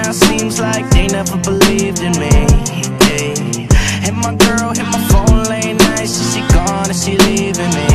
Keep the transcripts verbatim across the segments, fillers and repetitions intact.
now, seems like they never believed in me, yeah. And my girl hit my phone late night, she, she gone and she leaving me,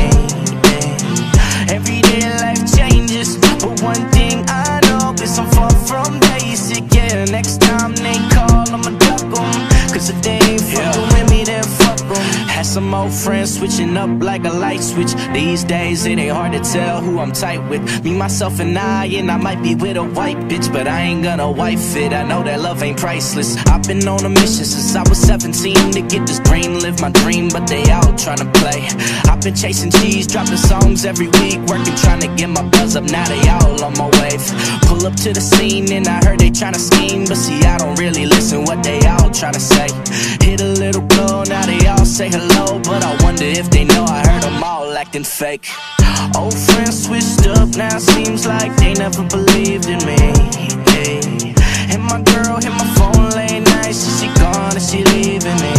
yeah. Every day life changes, but one thing I know is I'm far from basic, yeah. Next time they call, I'ma duck 'em, cause if they ain't fucking yeah. with me, then fuck 'em. Had some old friends switching up like a light switch. These days it ain't hard to tell who I'm tight with. Me, myself and I, and I might be with a white bitch, but I ain't gonna wife it. I know that love ain't priceless. I've been on a mission since I was seventeen to get this dream, live my dream, but they all tryna play. I've been chasing cheese, dropping songs every week, working trying to get my buzz up, now they all on my wave. Pull up to the scene and I heard they tryna scheme, but see I don't really listen what they all tryna say. Hit a little blow, now they all say hello, but I wonder if they know I heard them all acting fake. Old friends switched up, now seems like they never believed in me, yeah. And my girl hit my phone late night, she, she gone and she leaving me,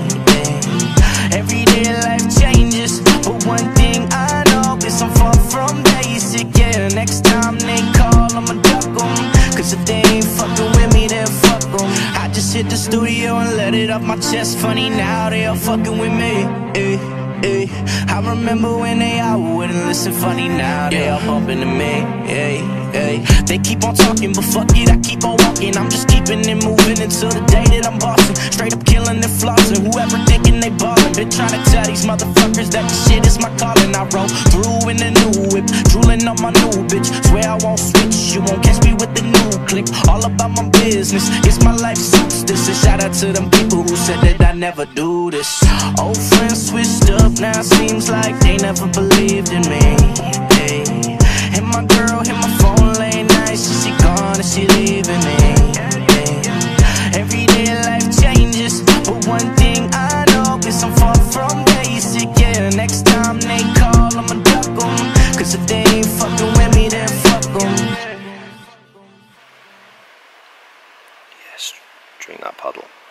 yeah. Every day life changes, but one thing I know is I'm far from basic, yeah. Next time they call, I'ma duck 'em, cause if they ain't fucking with me, then fuck 'em. I just hit the studio and let it off my chest. Funny now they all fucking with me, eh, eh. I remember when they all wouldn't listen. Funny now they all bumping to me, eh, eh. They keep on talking, but fuck it, I keep on walking. I'm just keeping it moving until the day that I'm bossing. Straight up killing and flossing, whoever thinking they ballin'. Been trying to tell these motherfuckers that the shit is my calling. I roll through in the new whip, drooling on my new bitch. Swear I won't switch, you won't catch me with the new click. All about my business, it's my life suits this. And shout out to them people who said that I never do this. Old friends switched up, now seems like they never believed in me, yeah. And my girl hit my phone late night, she, she gone and she leaving me, yeah. Every day life changes, but one thing I know is I'm far from basic, yeah. Next time they call, I'ma duck 'em, cause if they ain't fucking with me, then fuck 'em. Yes, drink that puddle.